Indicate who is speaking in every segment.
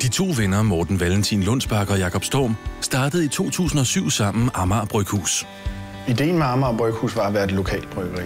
Speaker 1: De to venner, Morten Valentin Lundsbak og Jakob Storm, startede i 2007 sammen Amager Bryghus.
Speaker 2: Ideen med Amager Bryghus var at være et lokalt bryggeri,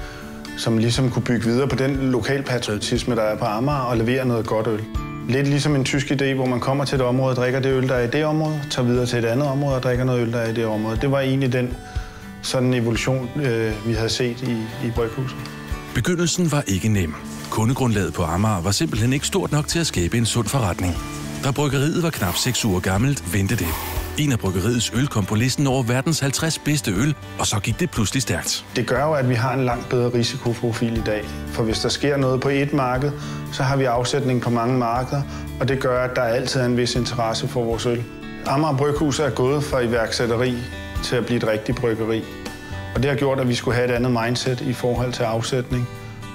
Speaker 2: som ligesom kunne bygge videre på den lokalpatriotisme, der er på Amager, og levere noget godt øl. Lidt ligesom en tysk idé, hvor man kommer til et område, drikker det øl, der er i det område, tager videre til et andet område og drikker noget øl, der er i det område. Det var egentlig den sådan evolution, vi havde set i Bryghuset.
Speaker 1: Begyndelsen var ikke nem. Kundegrundlaget på Amager var simpelthen ikke stort nok til at skabe en sund forretning. Da bryggeriet var knap 6 uger gammelt, vendte det. En af bryggeriets øl kom på listen over verdens 50 bedste øl, og så gik det pludselig stærkt.
Speaker 2: Det gør jo, at vi har en langt bedre risikoprofil i dag. For hvis der sker noget på et marked, så har vi afsætning på mange markeder, og det gør, at der altid er en vis interesse for vores øl. Amager Bryghus er gået fra iværksætteri til at blive et rigtigt bryggeri. Og det har gjort, at vi skulle have et andet mindset i forhold til afsætning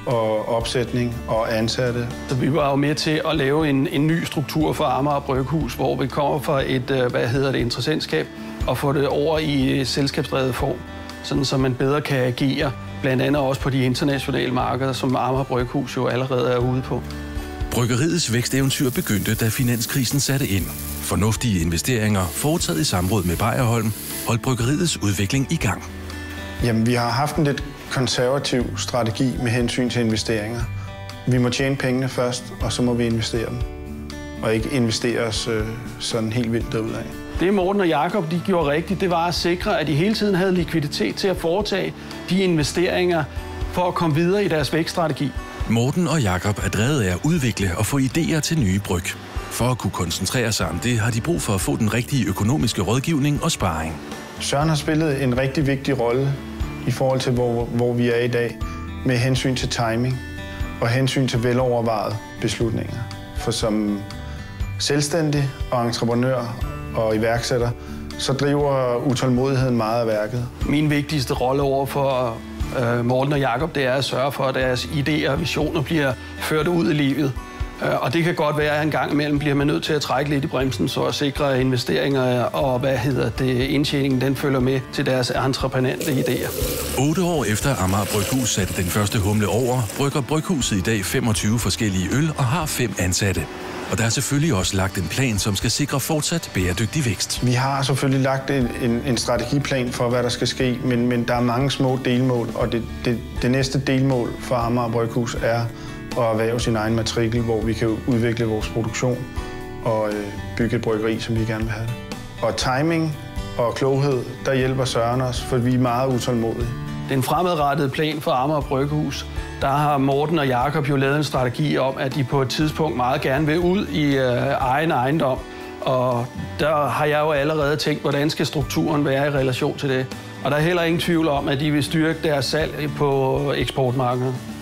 Speaker 2: og opsætning og ansatte.
Speaker 3: Så vi var jo med til at lave en ny struktur for Amager Bryghus, hvor vi kommer fra et, interessentskab og får det over i selskabsdrevet form, sådan så man bedre kan agere, blandt andet også på de internationale markeder, som Amager Bryghus jo allerede er ude på.
Speaker 1: Bryggeriets væksteventyr begyndte, da finanskrisen satte ind. Fornuftige investeringer, foretaget i samråd med Bayerholm, holdt bryggeriets udvikling i gang.
Speaker 2: Jamen, vi har haft en lidt konservativ strategi med hensyn til investeringer. Vi må tjene pengene først, og så må vi investere dem. Og ikke investere os sådan helt vildt derudad.
Speaker 3: Det Morten og Jakob de gjorde rigtigt, det var at sikre, at de hele tiden havde likviditet til at foretage de investeringer for at komme videre i deres vækststrategi.
Speaker 1: Morten og Jakob er drevet af at udvikle og få idéer til nye bryg. For at kunne koncentrere sig om det, har de brug for at få den rigtige økonomiske rådgivning og sparring.
Speaker 2: Søren har spillet en rigtig vigtig rolle i forhold til, hvor vi er i dag, med hensyn til timing og hensyn til velovervejede beslutninger. For som selvstændig og entreprenør og iværksætter, så driver utålmodigheden meget af værket.
Speaker 3: Min vigtigste rolle over for Morten og Jakob, det er at sørge for, at deres idéer og visioner bliver ført ud i livet. Og det kan godt være, at en gang imellem bliver man nødt til at trække lidt i bremsen, så at sikre, at investeringer og indtjeningen den følger med til deres entreprenante idéer.
Speaker 1: 8 år efter Amager Bryghus satte den første humle over, brygger Bryghuset i dag 25 forskellige øl og har 5 ansatte. Og der er selvfølgelig også lagt en plan, som skal sikre fortsat bæredygtig vækst.
Speaker 2: Vi har selvfølgelig lagt en strategiplan for, hvad der skal ske, men der er mange små delmål, og det næste delmål for Amager Bryghus er at erhverve sin egen matrikel, hvor vi kan udvikle vores produktion og bygge et bryggeri, som vi gerne vil have det. Og timing og kloghed, der hjælper Søren os, for vi er meget utålmodige.
Speaker 3: Den fremadrettede plan for Amager Bryghus, der har Morten og Jakob jo lavet en strategi om, at de på et tidspunkt meget gerne vil ud i egen ejendom. Og der har jeg jo allerede tænkt, hvordan skal strukturen være i relation til det. Og der er heller ingen tvivl om, at de vil styrke deres salg på eksportmarkedet.